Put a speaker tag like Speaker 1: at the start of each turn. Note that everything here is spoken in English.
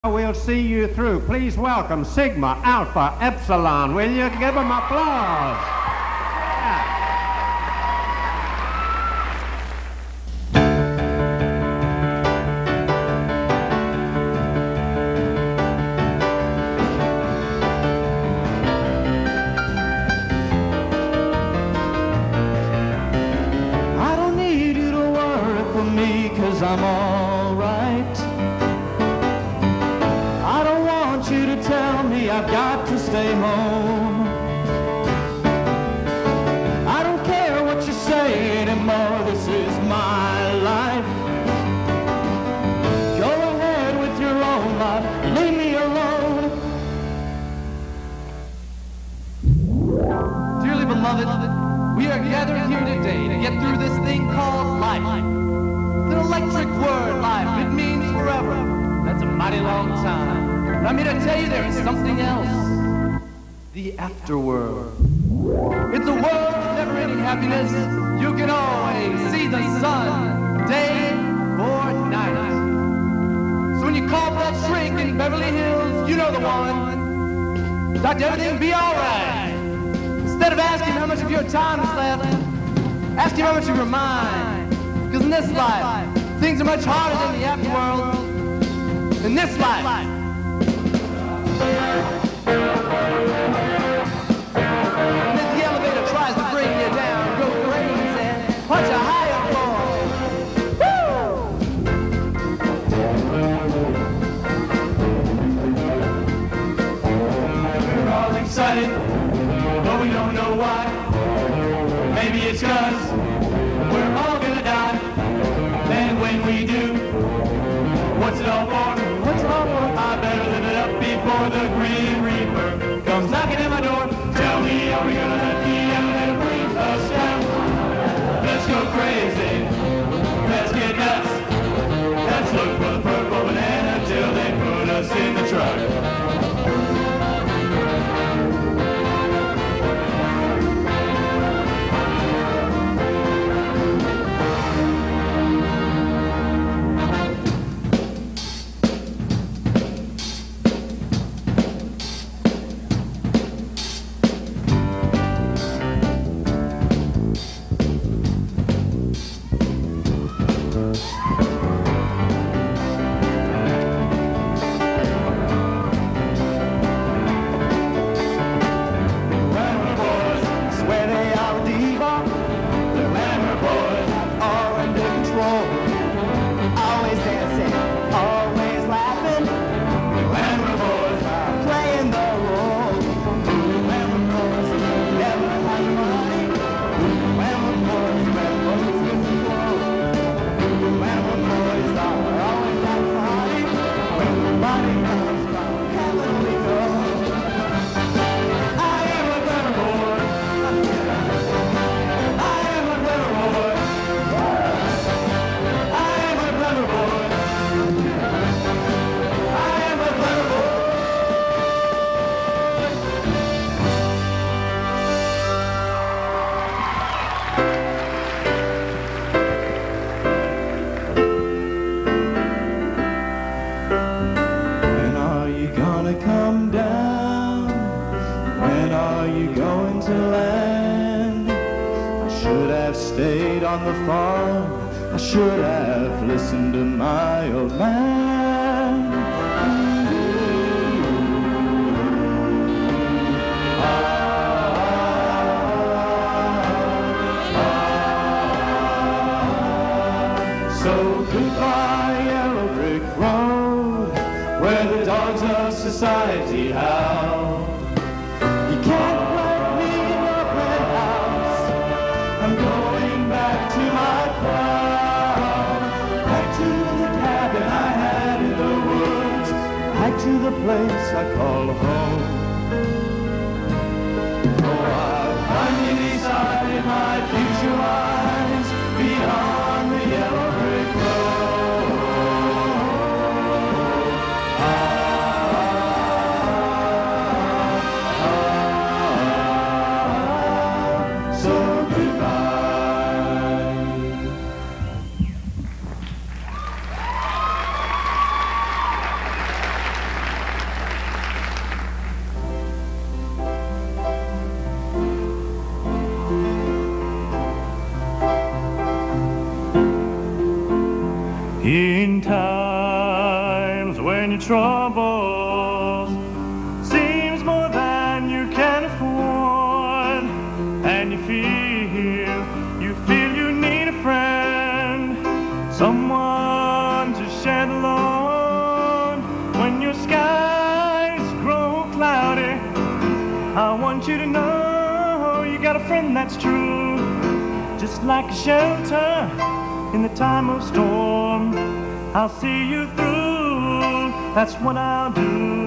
Speaker 1: We'll see you through. Please welcome Sigma Alpha Epsilon. Will you give them applause?
Speaker 2: I don't need you to worry for me, 'cause I'm all right. I don't want you to tell me I've got to stay home. I don't care what you say anymore, this is my life. Go ahead with your own life, leave me alone.
Speaker 3: Dearly beloved, we are gathered here today to get through this thing called life. It's an electric word, life. It means forever. That's a mighty long time. And I'm here to tell you there is something else. The afterworld. It's a world of never-ending happiness. You can always see the sun, day or night. So when you call for that shrink in Beverly Hills, you know the one. Dr. Everything be alright. Instead of asking how much of your time is left, ask him how much of your mind. Because in this life, things are much harder than the afterworld. In this life. And if the elevator tries to bring you down, go crazy, punch a higher floor. Woo!
Speaker 2: We're all excited, but we don't know why. Maybe it's 'cause we're all gonna die. And when we do, what's it all for? What's it all for? I better live it up before the Green Reaper comes knocking at my door. Tell me, are we gonna let the elevator bring us down? Let's go crazy. Let's get nuts. Let's look for the purple banana till they put us in the truck. On the farm, I should have listened to my old man. So goodbye, yellow brick road, where the dogs of society howl. You can't let me in your penthouse. I'm going back to my crowd, back to the cabin I had in the woods, back to the place I call home. Oh, I'll find you beside my future eyes, beyond the yellow brick road. So goodbye.
Speaker 4: when your troubles seems more than you can afford, and you feel you need a friend, someone to share the load. When your skies grow cloudy, I want you to know you got a friend that's true, just like a shelter in the time of storm. I'll see you through, that's what I'll do.